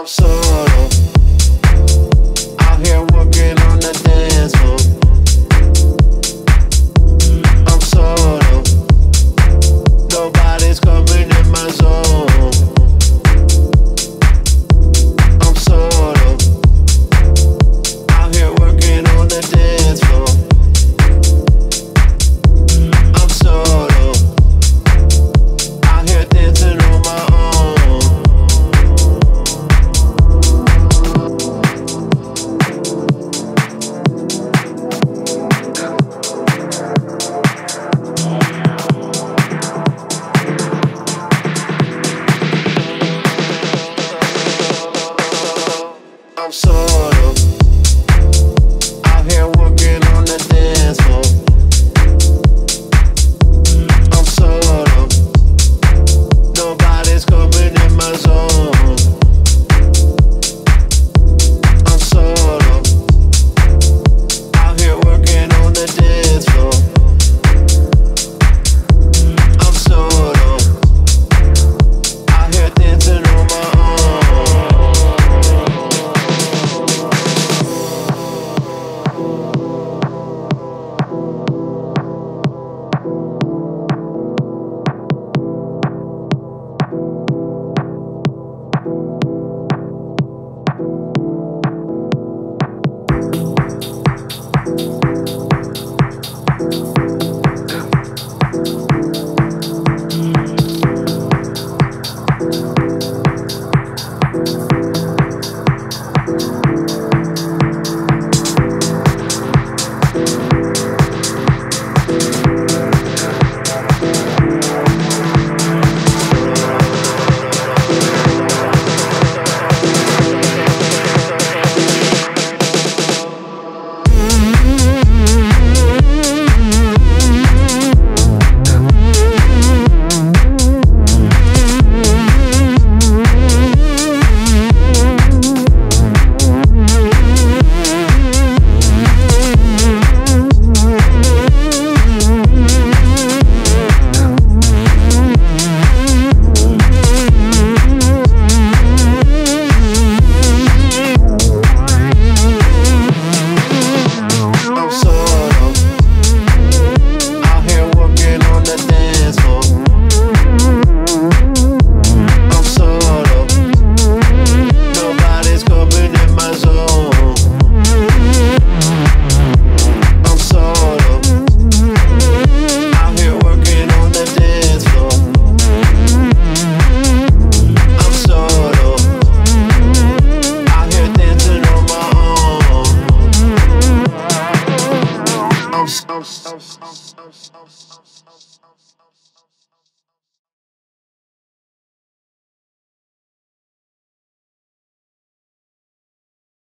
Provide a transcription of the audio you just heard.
I'm solo, out here working on the dance floor. I'm solo, nobody's coming in my zone. I'm solo, out here working on the dance floor. I'm solo, out here dancing on my own. I'm solo, out here working on the dance floor. I'm solo, nobody's coming in my zone. I'm solo, out here working on the dance floor. I'm solo, out here dancing on my own. I'm